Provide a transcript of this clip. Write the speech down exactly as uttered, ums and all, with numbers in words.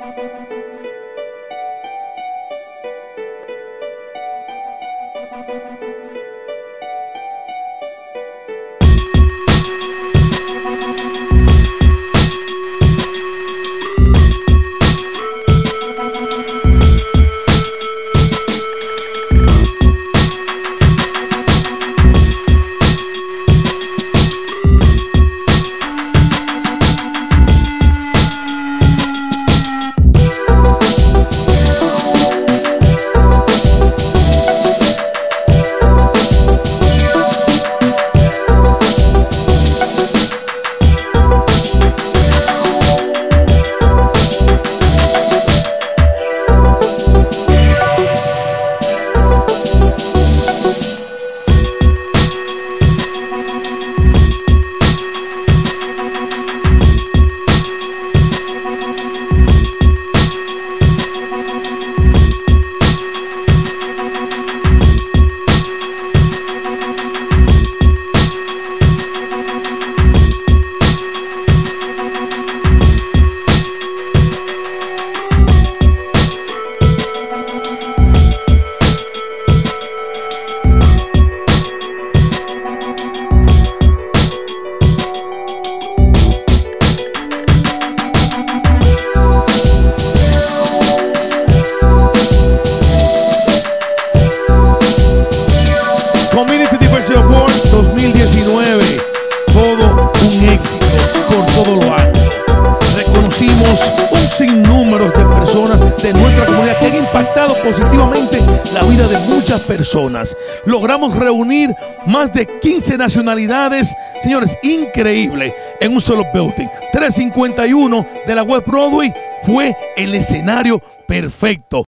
dos mil diecinueve, todo un éxito por todo lo alto. Reconocimos un sinnúmero de personas de nuestra comunidad que han impactado positivamente la vida de muchas personas. Logramos reunir más de quince nacionalidades, señores, increíble, en un solo building. trescientos cincuenta y uno de la West Broadway fue el escenario perfecto.